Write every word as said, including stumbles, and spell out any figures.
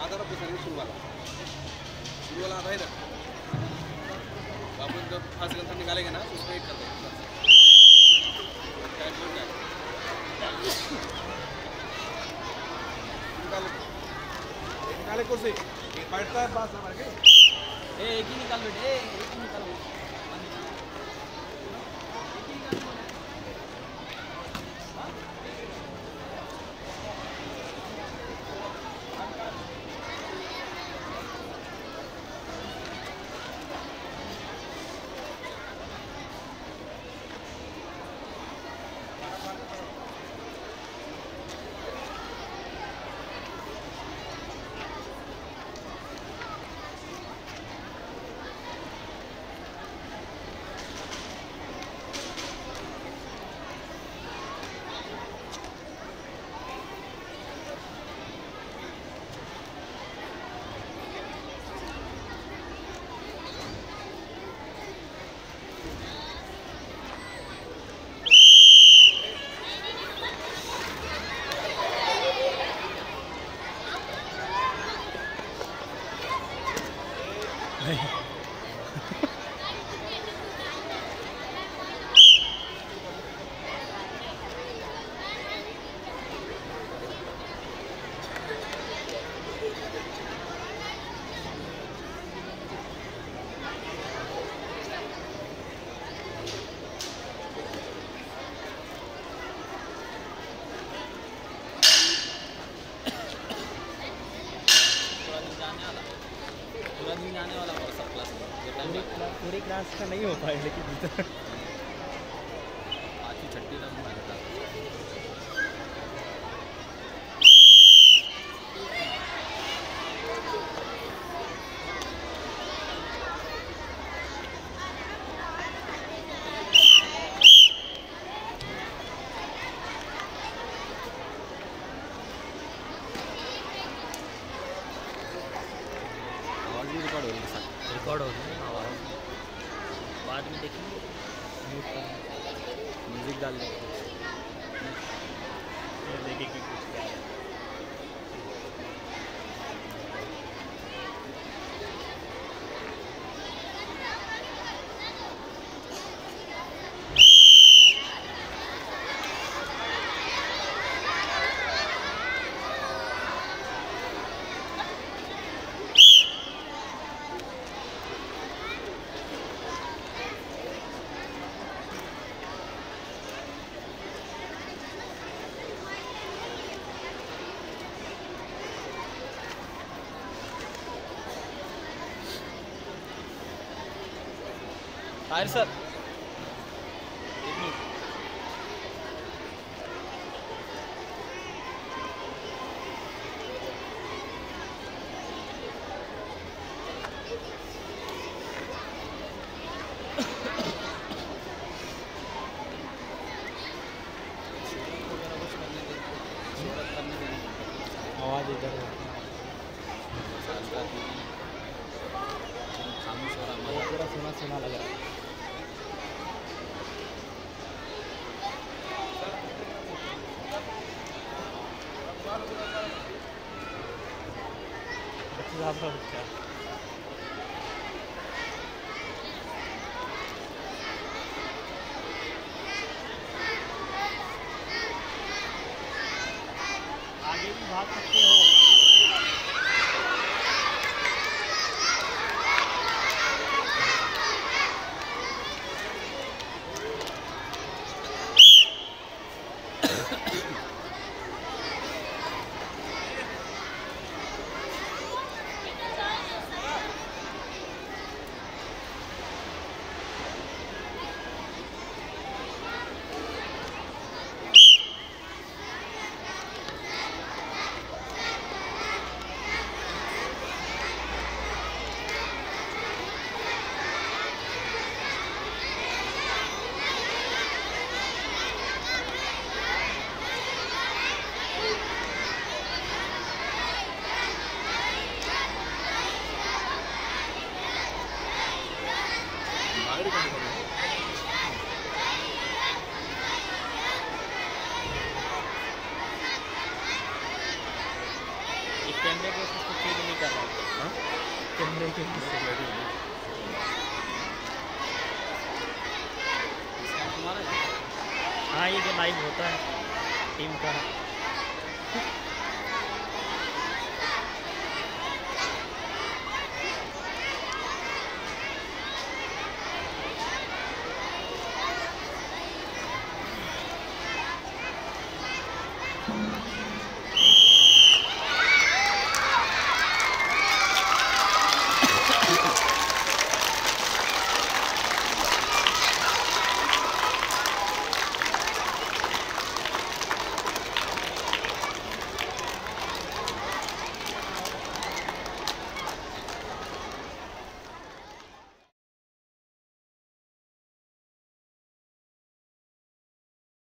आधा रुपये सर्विस शुरू वाला शुरू वाला आधा ही रख अपन जब फर्स्ट गन निकालेंगे ना उसमें एक कर देंगे निकाले निकाले कुर्सी बैठता है पास हमारे ए एक ही निकाल बेटे एक ही निकाल पूरी क्लास का नहीं हो पाएगा लेकिन आखिरी छट्टी तक आवाज़ भी रिकॉर्ड हो रही है सर रिकॉर्ड हो रही है आवाज़ बाद में देखेंगे म्यूज़िक डाल देंगे देखेंगे कुछ क्या है आयर सर आवाज़ इधर खामोश हो रहा है पूरा सुना सुना लग रहा है आपका बच्चा आगे भी भाग सकते हो कैमरे के उसको चेक नहीं कर रहा हाँ कैमरे के तुम्हारा हाँ ये जो लाइव होता है टीम का